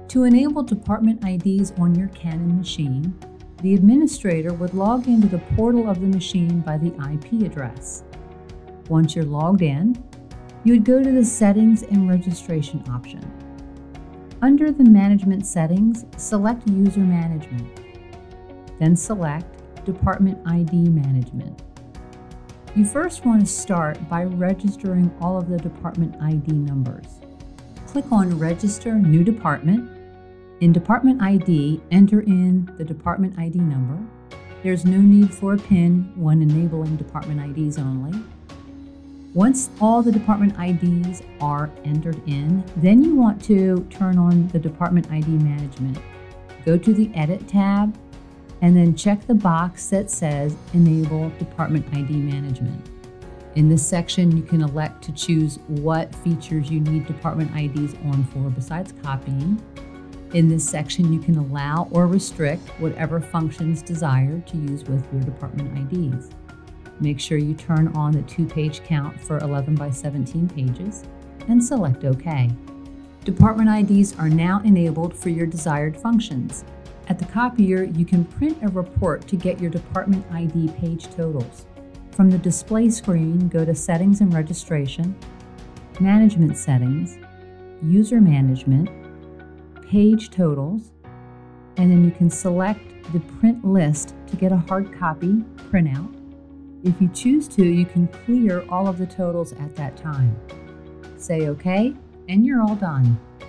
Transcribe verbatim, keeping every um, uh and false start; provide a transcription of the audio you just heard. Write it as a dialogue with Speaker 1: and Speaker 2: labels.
Speaker 1: To enable Department I Ds on your Canon machine, the administrator would log into the portal of the machine by the I P address. Once you're logged in, you would go to the Settings and Registration option. Under the Management settings, select User Management. Then select Department I D Management. You first want to start by registering all of the Department I D numbers. Click on Register New Department. In Department I D, enter in the Department I D number. There's no need for a PIN when enabling Department I Ds only. Once all the Department I Ds are entered in, then you want to turn on the Department I D Management. Go to the Edit tab and then check the box that says Enable Department I D Management. In this section, you can elect to choose what features you need Department I Ds on for besides copying. In this section, you can allow or restrict whatever functions desired to use with your Department I Ds. Make sure you turn on the two-page count for eleven by seventeen pages and select OK. Department I Ds are now enabled for your desired functions. At the copier, you can print a report to get your Department I D page totals. From the display screen, go to Settings and Registration, Management Settings, User Management, Page Totals, and then you can select the print list to get a hard copy printout. If you choose to, you can clear all of the totals at that time. Say OK, and you're all done.